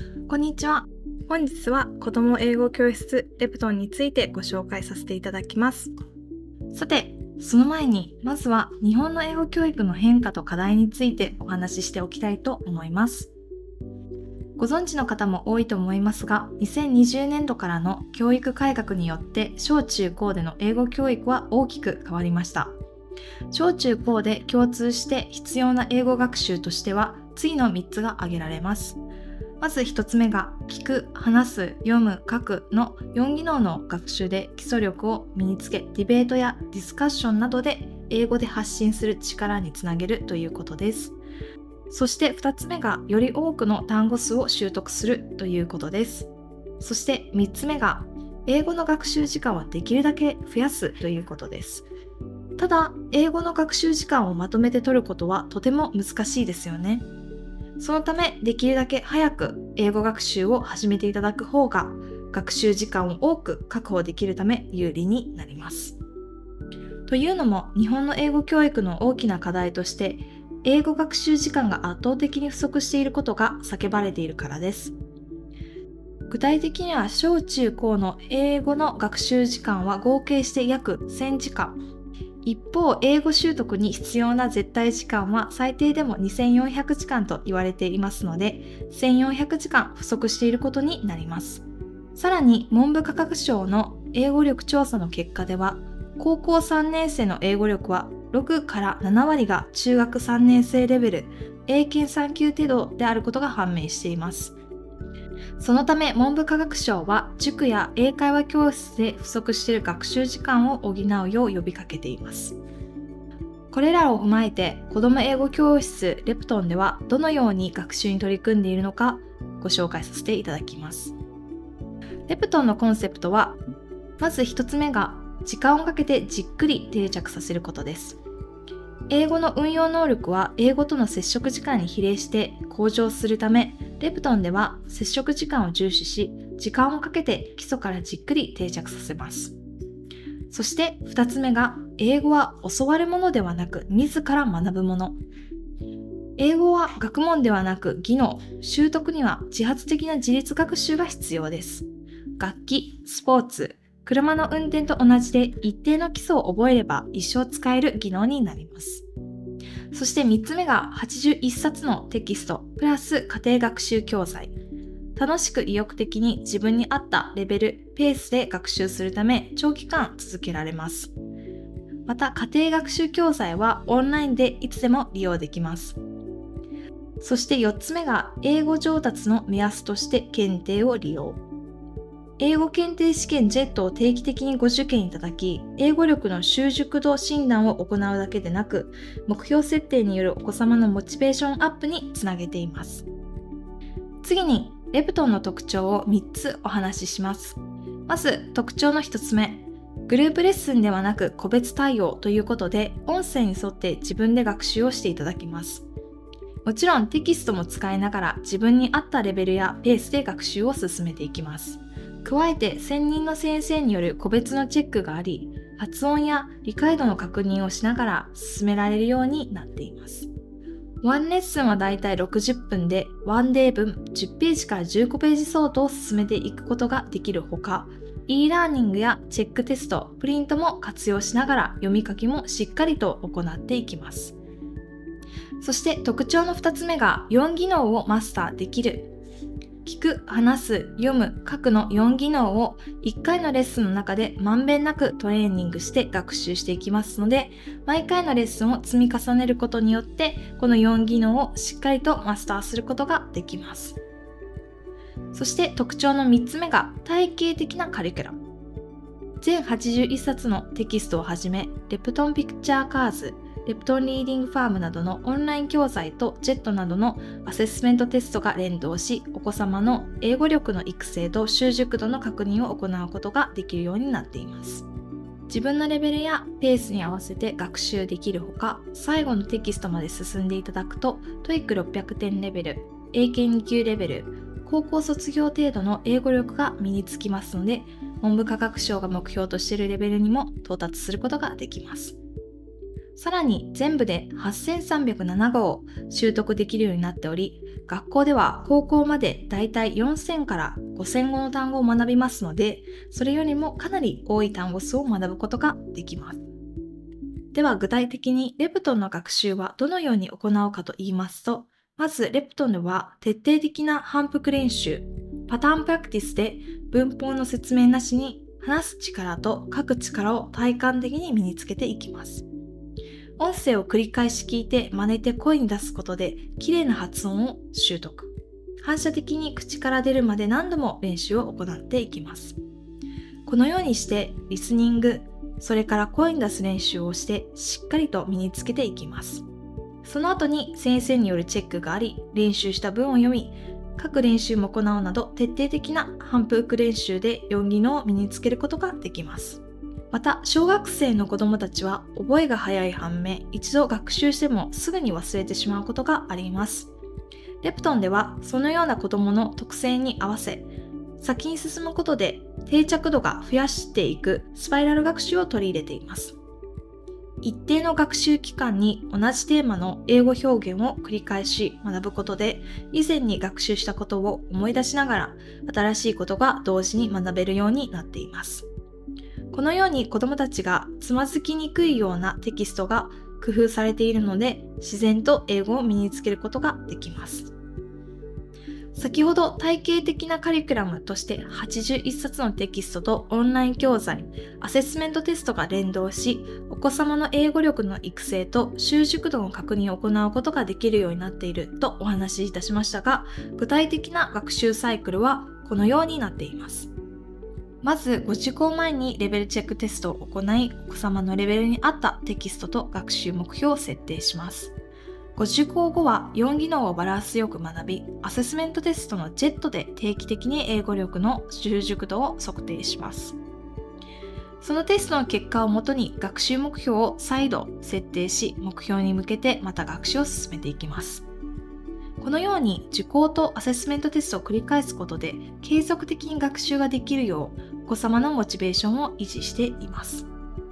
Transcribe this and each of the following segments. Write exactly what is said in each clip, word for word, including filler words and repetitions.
こんにちは。本日は子ども英語教室レプトンについてご紹介させていただきます。さて、その前にまずは日本の英語教育の変化と課題についてお話ししておきたいと思います。ご存知の方も多いと思いますが、にせんにじゅうねんどからの教育改革によって小中高での英語教育は大きく変わりました。小中高で共通して必要な英語学習としては次のみっつが挙げられます。まずひとつめが聞く、話す、読む、書くのよん技能の学習で基礎力を身につけ、ディベートやディスカッションなどで英語で発信する力につなげるということです。そしてふたつめがより多くの単語数を習得するということです。そしてみっつめが英語の学習時間をできるだけ増やすということです。ただ、英語の学習時間をまとめて取ることはとても難しいですよね。そのため、できるだけ早く英語学習を始めていただく方が、学習時間を多く確保できるため有利になります。というのも、日本の英語教育の大きな課題として、英語学習時間が圧倒的に不足していることが叫ばれているからです。具体的には、小中高の英語の学習時間は合計して約せんじかん。一方、英語習得に必要な絶対時間は最低でもにせんよんひゃくじかんと言われていますので、せんよんひゃくじかん不足していることになります。さらに、文部科学省の英語力調査の結果では、高校さんねん生の英語力はろくからななわりが中学さんねん生レベル、英検さん級程度であることが判明しています。そのため文部科学省は塾や英会話教室で不足している学習時間を補うよう呼びかけています。これらを踏まえて子ども英語教室レプトンではどのように学習に取り組んでいるのかご紹介させていただきます。レプトンのコンセプトは、まずひとつめが時間をかけてじっくり定着させることです。英語の運用能力は英語との接触時間に比例して向上するため、レプトンでは接触時間を重視し、時間をかけて基礎からじっくり定着させます。そしてふたつめが、英語は教わるものではなく自ら学ぶもの。英語は学問ではなく技能、習得には自発的な自立学習が必要です。楽器、スポーツ、車の運転と同じで一定の基礎を覚えれば一生使える技能になります。そしてみっつめがはちじゅういっさつのテキストプラス家庭学習教材。楽しく意欲的に自分に合ったレベル、ペースで学習するため長期間続けられます。また家庭学習教材はオンラインでいつでも利用できます。そしてよっつめが英語上達の目安として検定を利用。英語検定試験 ジェット を定期的にご受験いただき、英語力の習熟度診断を行うだけでなく、目標設定によるお子様のモチベーションアップにつなげています。次に、レプトンの特徴をみっつお話しします。まず、特徴のひとつめ。グループレッスンではなく個別対応ということで、音声に沿って自分で学習をしていただきます。もちろんテキストも使いながら自分に合ったレベルやペースで学習を進めていきます。加えて専任の先生による個別のチェックがあり、発音や理解度の確認をしながら進められるようになっています。ワンレッスンはだいたいろくじゅっぷんでワンデー分じゅっページからじゅうごページ相当を進めていくことができるほか、e ラーニングやチェックテスト、プリントも活用しながら読み書きもしっかりと行っていきます。そして特徴のふたつめがよん技能をマスターできる。聞く、話す、読む、書くのよん技能をいっかいのレッスンの中でまんべんなくトレーニングして学習していきますので、毎回のレッスンを積み重ねることによってこのよん技能をしっかりとマスターすることができます。そして特徴のみっつめが体系的なカリキュラム。全はちじゅういっさつのテキストをはじめ、レプトンピクチャーカーズ、レプトンリーディングファームなどのオンライン教材と ジェット などのアセスメントテストが連動し、お子様の英語力の育成と習熟度の確認を行うことができるようになっています。自分のレベルやペースに合わせて学習できるほか、最後のテキストまで進んでいただくと トーイックろっぴゃくてんレベル、英検に級レベル、高校卒業程度の英語力が身につきますので、文部科学省が目標としているレベルにも到達することができます。さらに全部ではっせんさんびゃくななごうを習得できるようになっており、 学校では高校までだいたいよんせんからごせん語の単語を学びますので、それよりもかなり多い単語数を学ぶことができます。では具体的にレプトンの学習はどのように行うかと言いますと、まずレプトンでは徹底的な反復練習、パターンプラクティスで文法の説明なしに話す力と書く力を体感的に身につけていきます。音声を繰り返し聞いて真似て声に出すことで綺麗な発音を習得。反射的に口から出るまで何度も練習を行っていきます。このようにしてリスニング、それから声に出す練習をしてしっかりと身につけていきます。その後に先生によるチェックがあり、練習した文を読み、書く練習も行うなど徹底的な反復練習でよん技能を身につけることができます。また、小学生の子どもたちは覚えが早い反面、一度学習してもすぐに忘れてしまうことがあります。レプトンではそのような子どもの特性に合わせ、先に進むことで定着度が増やしていくスパイラル学習を取り入れています。一定の学習期間に同じテーマの英語表現を繰り返し学ぶことで、以前に学習したことを思い出しながら新しいことが同時に学べるようになっています。このように子どもたちがつまずきにくいようなテキストが工夫されているので、自然と英語を身につけることができます。先ほど体系的なカリキュラムとしてはちじゅういっさつのテキストとオンライン教材、アセスメントテストが連動し、お子様の英語力の育成と習熟度の確認を行うことができるようになっているとお話しいたしましたが、具体的な学習サイクルはこのようになっています。まずご受講前にレベルチェックテストを行い、お子様のレベルに合ったテキストと学習目標を設定します。ご受講後はよん技能をバランスよく学び、アセスメントテストのジェットで定期的に英語力の習熟度を測定します。そのテストの結果をもとに学習目標を再度設定し、目標に向けてまた学習を進めていきます。このように受講とアセスメントテストを繰り返すことで継続的に学習ができるようお子様のモチベーションを維持しています。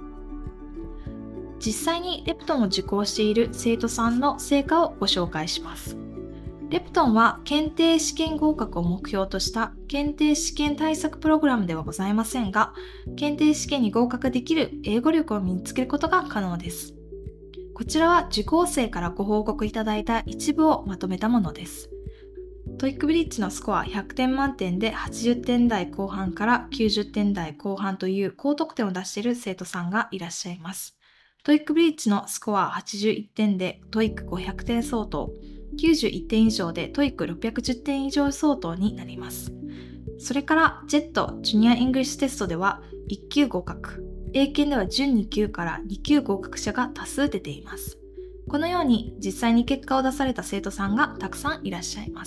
実際にレプトンを受講している生徒さんの成果をご紹介します。レプトンは検定試験合格を目標とした検定試験対策プログラムではございませんが、検定試験に合格できる英語力を身につけることが可能です。こちらは受講生からご報告いただいた一部をまとめたものです。トイック ブリッジのスコアひゃくてん満点ではちじゅってん台後半からきゅうじゅってん台後半という高得点を出している生徒さんがいらっしゃいます。トイック ブリッジのスコアはちじゅういってんで トイックごひゃくてん相当、きゅうじゅういってん以上で トイックろっぴゃくじゅってん以上相当になります。それから ジェット ジュニアイングリッシュテストではいっ級合格、英検では準に級からに級合格者が多数出ています。このように実際に結果を出された生徒さんがたくさんいらっしゃいます。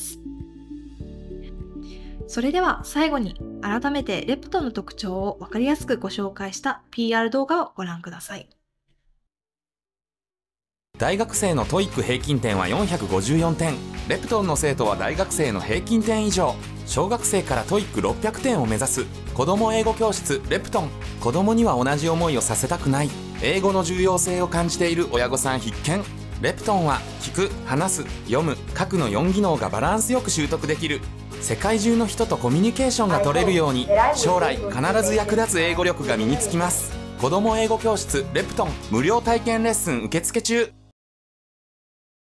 それでは最後に改めてレプトンの特徴を分かりやすくご紹介した ピーアール 動画をご覧ください。 大学生の トイック 平均点はよんひゃくごじゅうよんてん、レプトンの生徒は大学生の平均点以上、小学生から トイックろっぴゃくてんを目指す子ども英語教室レプトン。子どもには同じ思いをさせたくない、英語の重要性を感じている親御さん必見。レプトンは聞く、話す、読む、書くのよん技能がバランスよく習得できる、世界中の人とコミュニケーションが取れるように将来必ず役立つ英語力が身につきます。子ども英語教室レプトン無料体験レッスン受付中。